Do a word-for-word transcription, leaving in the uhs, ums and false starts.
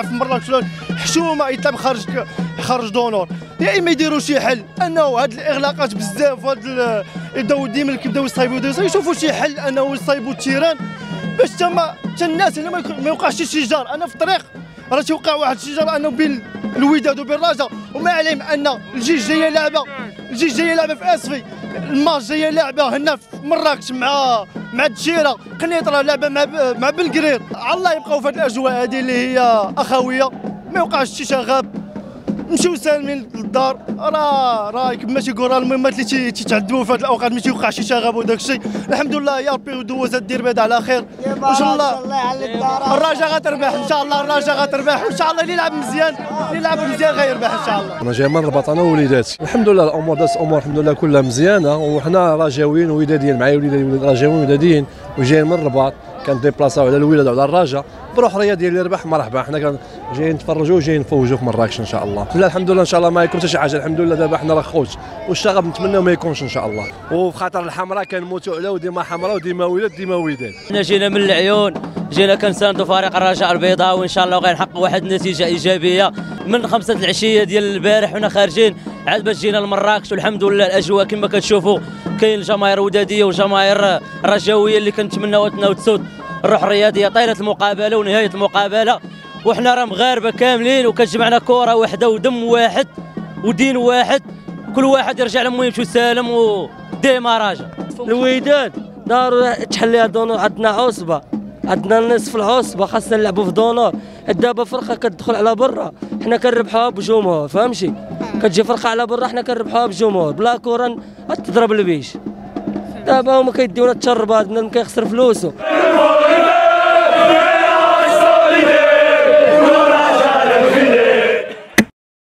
يلعب في مراكش حشومه يطلع خارج خارج دونور. يا اما يديروا شي حل انه هاد الاغلاقات بزاف وهاد يبداو ديما كيبداو يصايبوا يشوفوا شي حل انه يصايبوا التيران باش تما حتى الناس هنا ما يوقعش شي شجار. انا في الطريق راه تيوقع واحد الشجار انه بين الوداد وبين الرجاء، وما عليهم ان الجيش جايه لعبه الجيش جايه لعبه في اسفي، الماتش جايه لعبه هنا في مراكش مع مع التشيره، قنيطره لعبه مع مع بلقرير. على الله يبقاو في هذه الاجواء هذه اللي هي اخويه، ما يوقعش شي شغاب، نمشيو سالمين للدار. راه راه كما تيقول راه المهمات اللي تيتعذبوا في هذه الاوقات ما تيوقعش شي شغب وداك الشيء. الحمد لله يا ربي ودوز الدير بعد على خير ان شاء الله. الرجاء غتربح ان شاء الله، الرجاء غتربح وان شاء الله. اللي يلعب مزيان اللي يلعب مزيان غيربح ان شاء الله. انا جاي من الرباط انا ووليداتي، الحمد لله الامور دازت امور الحمد لله كلها مزيانه، وحنا رجاويين ووداديين معايا وليداتي رجاويين ووداديين وجايين من الرباط، كنديبلاصاو على الولاد وعلى الرجاء بروح رياضيه اللي ربح مرحبا. حنا جايين نتفرجوا وجايين نفوجوا في مراكش ان شاء الله. لا الحمد لله ان شاء الله ما يكون حتى شي حاجه، الحمد لله دابا حنا راه خوت والشغب نتمناو ما يكونش ان شاء الله. وفي خاطر الحمراء كنموتوا على وديما حمراء وديما ولاد ديما وداد. حنا جينا من العيون، جينا كنساندوا فريق الرجاء البيضاء وان شاء الله غنحققوا واحد النتيجه ايجابيه من خمسة العشيه ديال البارح وحنا خارجين عاد باش جينا لمراكش. والحمد لله الاجواء كما كتشوفوا، كاين الجماهير وداديه والجماهير الرجاويه اللي كنتمناو تناوتسود الروح الرياضيه طيله المقابله ونهايه المقابله. وحنا راه مغاربه كاملين وكتجمعنا كره واحده ودم واحد ودين واحد، كل واحد يرجع لمو يمشي سالم وديما راجع. الوداد دار تحليها دونور، عندنا عصبه، عندنا نصف العصبه خاصنا نلعبوا في دونور. دابا فرقه كتدخل على برا حنا كنربحوها بجمهور، فهمتي؟ كتجي فرقه على برا حنا كنربحوها بجمهور، بلا كره تضرب البيش. دابا هما كيديونا التشربات، بنادم كيخسر فلوسه.